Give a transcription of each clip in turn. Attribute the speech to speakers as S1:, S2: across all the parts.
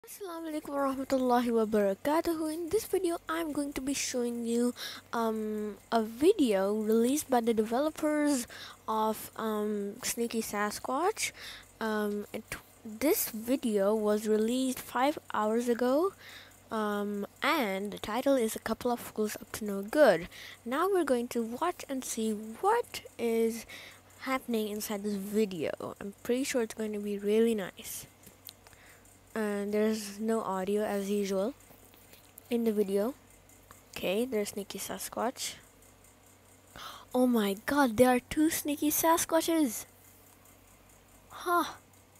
S1: Assalamualaikum warahmatullahi wabarakatuh. In this video, I'm going to be showing you a video released by the developers of Sneaky Sasquatch. This video was released 5 hours ago, and the title is "A Couple of Fools Up to No Good." Now we're going to watch and see what is happening inside this video. I'm pretty sure it's going to be really nice. And there's no audio as usual in the video. Okay, there's Sneaky Sasquatch. Oh my god, there are two Sneaky Sasquatches! Huh.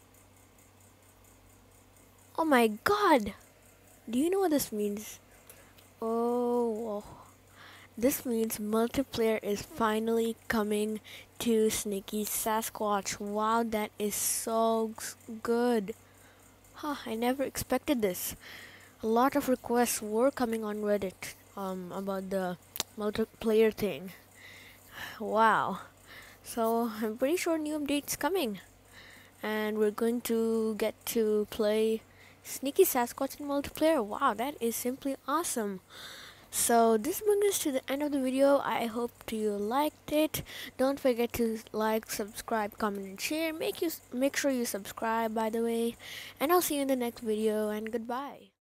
S1: Oh my god! Do you know what this means? Oh, this means multiplayer is finally coming to Sneaky Sasquatch. Wow, that is so good. Huh, I never expected this. A lot of requests were coming on Reddit about the multiplayer thing. Wow. So I'm pretty sure new updates coming. And we're going to get to play Sneaky Sasquatch in multiplayer. Wow, that is simply awesome. So this brings us to the end of the video. I hope you liked it. Don't forget to like, subscribe, comment, and share. Make sure you subscribe, by the way. And I'll see you in the next video, and goodbye.